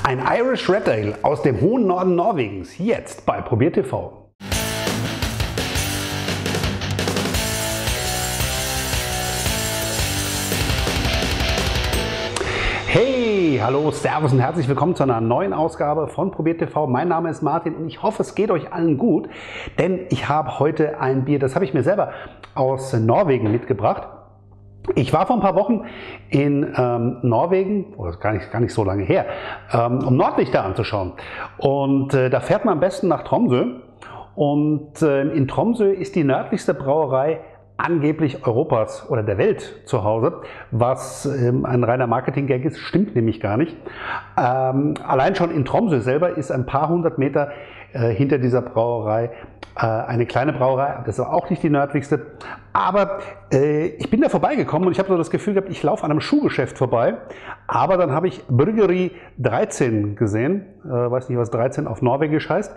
Ein Irish Red Ale aus dem hohen Norden Norwegens, jetzt bei ProbierTV. Hey, hallo, servus und herzlich willkommen zu einer neuen Ausgabe von ProbierTV. Mein Name ist Martin und ich hoffe, es geht euch allen gut, denn ich habe heute ein Bier, das habe ich mir selber aus Norwegen mitgebracht. Ich war vor ein paar Wochen in Norwegen, oder gar nicht so lange her, um Nordlichter anzuschauen. Und da fährt man am besten nach Tromsø. Und in Tromsø ist die nördlichste Brauerei angeblich Europas oder der Welt zu Hause, was ein reiner Marketing-Gag ist, stimmt nämlich gar nicht. Allein schon in Tromsø selber ist ein paar hundert Meter hinter dieser Brauerei eine kleine Brauerei, das ist auch nicht die nördlichste, aber ich bin da vorbeigekommen und ich habe so das Gefühl gehabt, ich laufe an einem Schuhgeschäft vorbei, aber dann habe ich Bryggeri 13 gesehen, weiß nicht, was 13 auf Norwegisch heißt,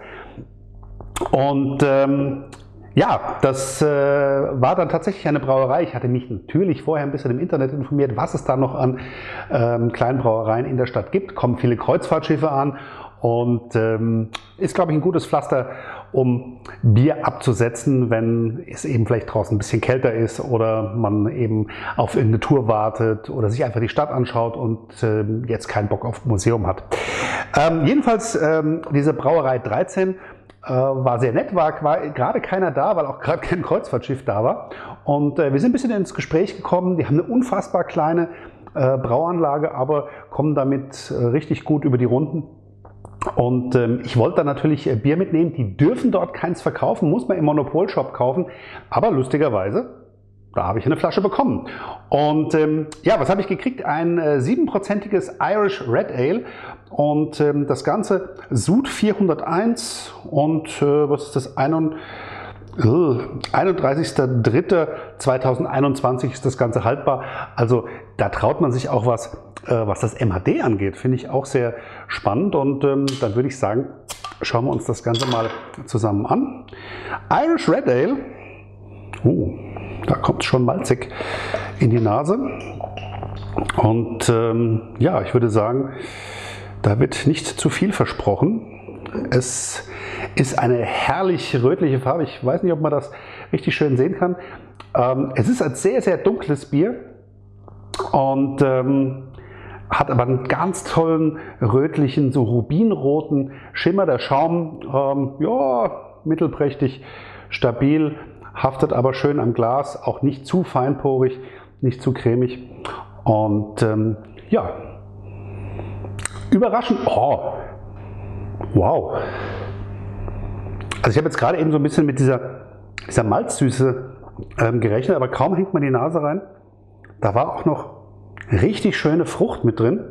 und ja, das war dann tatsächlich eine Brauerei. Ich hatte mich natürlich vorher ein bisschen im Internet informiert, was es da noch an kleinen Brauereien in der Stadt gibt. Kommen viele Kreuzfahrtschiffe an und ist, glaube ich, ein gutes Pflaster, um Bier abzusetzen, wenn es eben vielleicht draußen ein bisschen kälter ist oder man eben auf irgendeine Tour wartet oder sich einfach die Stadt anschaut und jetzt keinen Bock auf Museum hat. Jedenfalls diese Brauerei 13 war sehr nett, war gerade keiner da, weil auch gerade kein Kreuzfahrtschiff da war. Und wir sind ein bisschen ins Gespräch gekommen. Die haben eine unfassbar kleine Brauanlage, aber kommen damit richtig gut über die Runden. Und ich wollte dann natürlich Bier mitnehmen. Die dürfen dort keins verkaufen, muss man im Monopolshop kaufen. Aber lustigerweise, da habe ich eine Flasche bekommen. Und ja, was habe ich gekriegt? Ein 7%iges Irish Red Ale. Und das Ganze Sud 401 und was ist das? 31.03.2021 ist das Ganze haltbar. Also da traut man sich auch was, was das MHD angeht. Finde ich auch sehr spannend. Und dann würde ich sagen, schauen wir uns das Ganze mal zusammen an. Irish Red Ale. Da kommt es schon malzig in die Nase. Und ja, ich würde sagen, da wird nicht zu viel versprochen. Es ist eine herrlich rötliche Farbe. Ich weiß nicht, ob man das richtig schön sehen kann. Es ist ein sehr, sehr dunkles Bier und hat aber einen ganz tollen rötlichen, so rubinroten Schimmer. Der Schaum, ja, mittelprächtig, stabil, haftet aber schön am Glas, auch nicht zu feinporig, nicht zu cremig. Und ja, überraschend. Oh, wow. Also ich habe jetzt gerade eben so ein bisschen mit dieser Malzsüße gerechnet, aber kaum hängt man die Nase rein. Da war auch noch richtig schöne Frucht mit drin.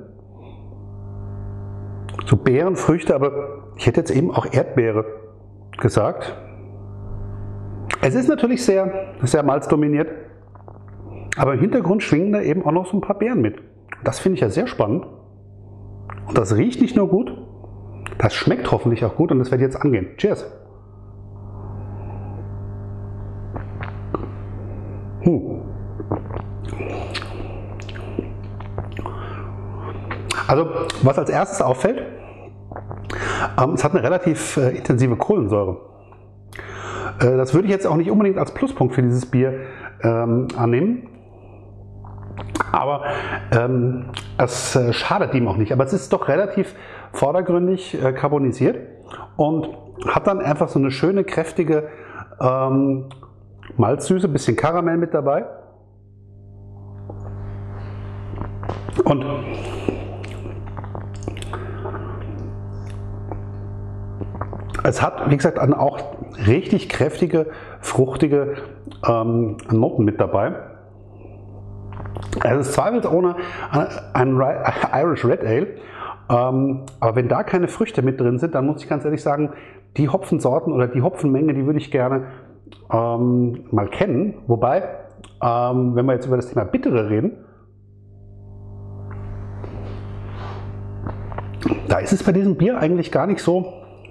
So Beerenfrüchte, aber ich hätte jetzt eben auch Erdbeere gesagt. Es ist natürlich sehr, sehr malzdominiert, aber im Hintergrund schwingen da eben auch noch so ein paar Beeren mit. Das finde ich ja sehr spannend. Und das riecht nicht nur gut, das schmeckt hoffentlich auch gut und das werde ich jetzt angehen. Cheers! Also, was als erstes auffällt, es hat eine relativ intensive Kohlensäure. Das würde ich jetzt auch nicht unbedingt als Pluspunkt für dieses Bier annehmen. Aber es schadet ihm auch nicht. Aber es ist doch relativ vordergründig carbonisiert und hat dann einfach so eine schöne, kräftige Malzsüße, bisschen Karamell mit dabei. Und es hat, wie gesagt, auch richtig kräftige, fruchtige Noten mit dabei. Es ist zweifelsohne ein Irish Red Ale, aber wenn da keine Früchte mit drin sind, dann muss ich ganz ehrlich sagen, die Hopfensorten oder die Hopfenmenge, die würde ich gerne mal kennen. Wobei, wenn wir jetzt über das Thema Bittere reden, da ist es bei diesem Bier eigentlich gar nicht so.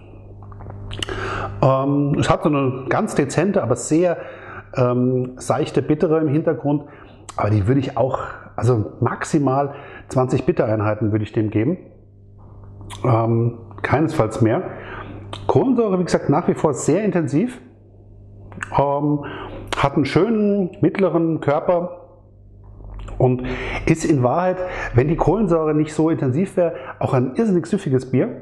Es hat so eine ganz dezente, aber sehr seichte Bittere im Hintergrund. Aber die würde ich auch, also maximal 20 Bittereinheiten würde ich dem geben. keinesfalls mehr. Kohlensäure, wie gesagt, nach wie vor sehr intensiv, hat einen schönen mittleren Körper und ist in Wahrheit, wenn die Kohlensäure nicht so intensiv wäre, auch ein irrsinnig süffiges Bier.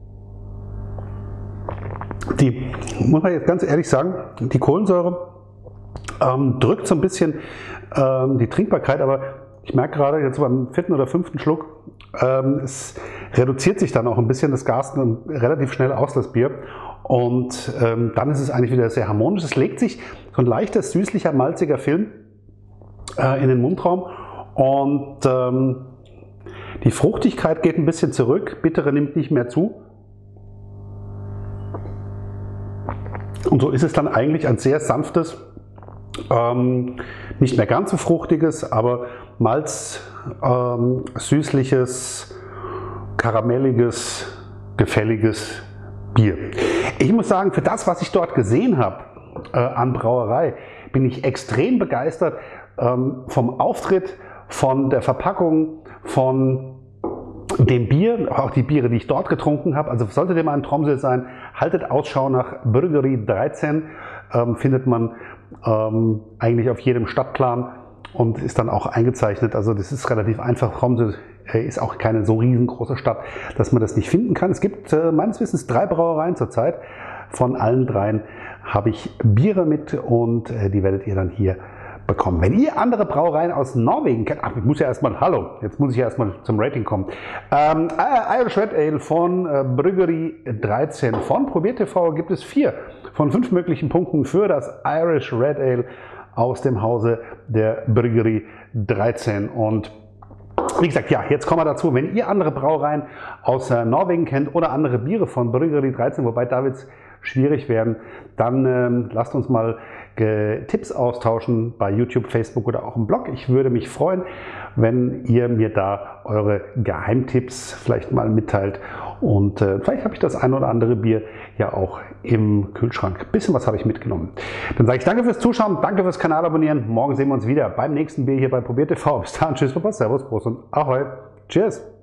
Die, muss man jetzt ganz ehrlich sagen, die Kohlensäure drückt so ein bisschen die Trinkbarkeit, aber ich merke gerade jetzt beim 4. oder 5. Schluck, es reduziert sich dann auch ein bisschen das Gas relativ schnell aus, das Bier. Und dann ist es eigentlich wieder sehr harmonisch. Es legt sich so ein leichter, süßlicher, malziger Film in den Mundraum und die Fruchtigkeit geht ein bisschen zurück, bittere nimmt nicht mehr zu. Und so ist es dann eigentlich ein sehr sanftes, nicht mehr ganz so fruchtiges, aber Malz, süßliches, karamelliges, gefälliges Bier. Ich muss sagen, für das, was ich dort gesehen habe an Brauerei, bin ich extrem begeistert vom Auftritt, von der Verpackung, von dem Bier, auch die Biere, die ich dort getrunken habe. Also solltet ihr mal in Tromsø sein, haltet Ausschau nach Bryggeri 13, findet man eigentlich auf jedem Stadtplan und ist dann auch eingezeichnet. Also das ist relativ einfach. Tromsø ist auch keine so riesengroße Stadt, dass man das nicht finden kann. Es gibt meines Wissens 3 Brauereien zurzeit. Von allen 3 habe ich Biere mit und die werdet ihr dann hier bekommen. Wenn ihr andere Brauereien aus Norwegen kennt, ach, ich muss ja erstmal, hallo, jetzt muss ich ja erstmal zum Rating kommen. Irish Red Ale von Bryggeri 13 von ProbierTV gibt es 4 von 5 möglichen Punkten für das Irish Red Ale aus dem Hause der Bryggeri 13. Und wie gesagt, ja, jetzt kommen wir dazu. Wenn ihr andere Brauereien aus Norwegen kennt oder andere Biere von Bryggeri 13, wobei da wird es schwierig werden, dann lasst uns mal Tipps austauschen bei YouTube, Facebook oder auch im Blog. Ich würde mich freuen, wenn ihr mir da eure Geheimtipps vielleicht mal mitteilt. Und vielleicht habe ich das ein oder andere Bier ja auch im Kühlschrank. Ein bisschen was habe ich mitgenommen. Dann sage ich danke fürs Zuschauen, danke fürs Kanal abonnieren. Morgen sehen wir uns wieder beim nächsten Bier hier bei ProbierTV. Bis dann, tschüss, Papa, Servus, Prost und Ahoi. Cheers.